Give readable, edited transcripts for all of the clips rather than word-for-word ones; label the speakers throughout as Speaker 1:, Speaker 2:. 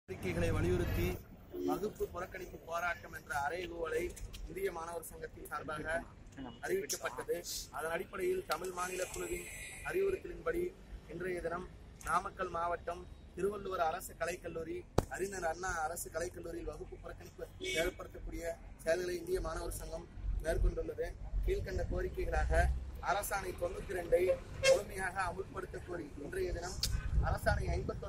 Speaker 1: கோரிக்கைகளை வலியுறுத்தி வகுப்பு புறக்கணிப்பு போராட்டம் என்ற அறைகூவலை இந்திய மாணவர் சங்கத்தின் சார்பாக அறிவிக்கப்பட்டது. அதன் அடிப்படையில் தமிழ் மாநில குழுவின் அறிவுறுத்தலின்படி இன்றைய தினம் நாமக்கல் மாவட்டம் திருவள்ளுவர் அரசு கலைக்கல்லூரி, அறிஞர் அண்ணா அரசு கலைக்கல்லூரியில் வகுப்பு புறக்கணிப்பு ஏற்படுத்தக்கூடிய செயல்களை இந்திய மாணவர் சங்கம் மேற்கொண்டுள்ளது. கீழ்கண்ட கோரிக்கைகளாக அரசாணை 92 முழுமையாக அமுல்படுத்த கோரி இன்றைய தினம் அரசாணை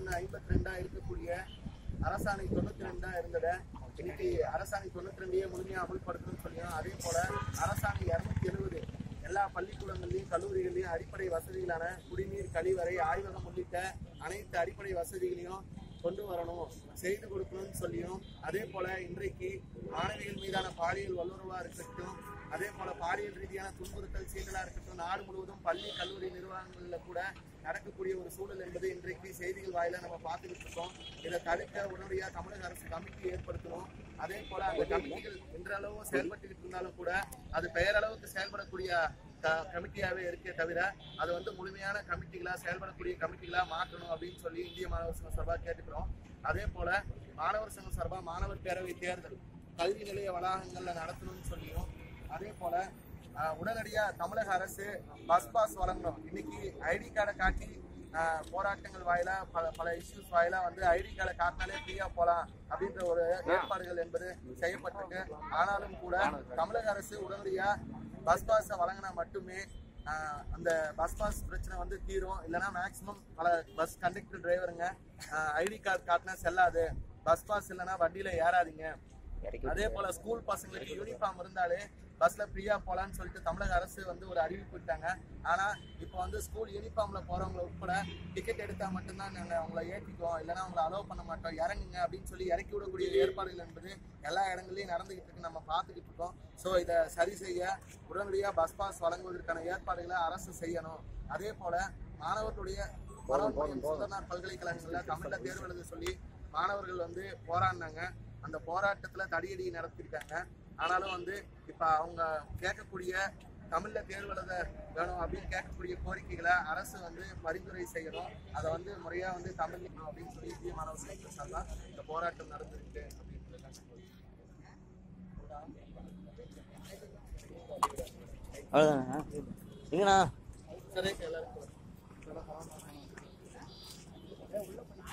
Speaker 1: 51/52 இருக்கக்கூடிய அரசாணை 92 இருந்தத இன்னைக்கு அரசாணை 92 முழுமையாக அமுல்படுத்தணும்னு சொல்லியும், அதே போல அரசாணை 270 எல்லா பள்ளிக்கூடங்கள்லையும் கல்லூரிகள்லையும் அடிப்படை வசதிகளான குடிநீர், கழிவறை, ஆய்வகம் உள்ளிட்ட அனைத்து அடிப்படை வசதிகளையும் கொண்டு வரணும், செய்து கொடுக்கணும்னு சொல்லியும், அதே போல இன்றைக்கு மாணவிகள் மீதான பாலியல் வல்லுறவா இருக்கட்டும், அதே போல பாலியல் ரீதியான துன்புறுத்தல் சீண்டலா இருக்கட்டும், நாடு முழுவதும் பள்ளி கல்லூரி நிறுவனங்கள்ல கூட நடக்கக்கூடிய ஒரு சூழல் என்பது இன்றைக்கு செய்திகள் வாயில நம்ம பார்த்துக்கிட்டு இருக்கோம். இதை தடுக்க உடனடியாக தமிழக அரசு கமிட்டி ஏற்படுத்தணும். அதே போல அந்த கமிட்டிகள் இன்றளவும் செயல்பட்டுக்கிட்டு இருந்தாலும் கூட அது பெயரளவுக்கு செயல்படக்கூடிய கமிட்டியாவே இருக்கே தவிர அது முழுமையான கமிட்டிகளா செயல்படக்கூடிய கமிட்டிகளா மாற்றணும் அப்படின்னு சொல்லி இந்திய மாணவர் சங்கம் சார்பாக கேட்டுக்கிறோம். அதே போல மாணவர் சங்கம் சார்பாக மாணவர் பேரவை தேர்தல் கல்வி நிலைய வளாகங்கள்ல நடத்தணும்னு சொல்லியும், அதே போல உடனடியா தமிழக அரசு பஸ் பாஸ் வழங்கணும். இன்னைக்கு ஐடி கார்டை காட்டி போராட்டங்கள் வாயிலா பல இஷ்யூஸ் வாயிலா ஐடி கார்டை காட்டினாலே ஃப்ரீயா போலாம் அப்படின்ற ஒரு ஏற்பாடுகள் என்பது செய்யப்பட்டிருக்கு. ஆனாலும் கூட தமிழக அரசு உடனடியா பஸ் பாஸை வழங்கினா மட்டுமே அந்த பஸ் பாஸ் பிரச்சனை தீரும். இல்லைன்னா மேக்சிமம் பல பஸ் கண்டக்டர் டிரைவருங்க ஐடி கார்டு காட்டினா செல்லாது, பஸ் பாஸ் இல்லைன்னா வண்டியில ஏறாதீங்க. அதே போல ஸ்கூல் பசங்களுக்கு யூனிஃபார்ம் இருந்தாலே பஸ்ல ஃப்ரீயா போலான்னு சொல்லிட்டு தமிழக அரசு ஒரு அறிவிப்பு விட்டாங்க. ஆனா இப்போ ஸ்கூல் யூனிஃபார்ம்ல போறவங்களை உட்பட டிக்கெட் எடுத்தா மட்டும்தான் நாங்க அவங்களை ஏற்றிக்குவோம், இல்லைன்னா அவங்களை அலோவ் பண்ண மாட்டோம், இறங்குங்க அப்படின்னு சொல்லி இறக்கி விடக்கூடிய ஏற்பாடுகள் என்பது எல்லா இடங்கள்லயும் நடந்துகிட்டு இருக்கு, நம்ம பார்த்துக்கிட்டு இருக்கோம். ஸோ இதை சரி செய்ய உடனடியாக பஸ் பாஸ் வழங்குவதற்கான ஏற்பாடுகளை அரசு செய்யணும். அதே போல மாணவர்களுடைய சுதர்நாத் பல்கலைக்கழகங்கள்ல தமிழ்ல தேர்வு எழுத சொல்லி மாணவர்கள் போராடினாங்க. அந்த போராட்டத்துல தடியடி நடத்திருக்காங்க. ஆனாலும் இப்ப அவங்க கேட்கக்கூடிய தமிழ்ல தேர்வு எழுத வேணும் அப்படின்னு கேட்கக்கூடிய கோரிக்கைகளை அரசு பரிந்துரை செய்யணும். அதை முறையா தமிழ் அப்படின்னு சொல்லி இந்திய மாணவர் சங்கம் சார்பா இந்த போராட்டம் நடந்திருக்கு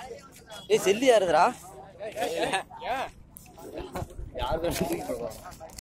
Speaker 2: செல்லி யாருதுரா
Speaker 3: யாரு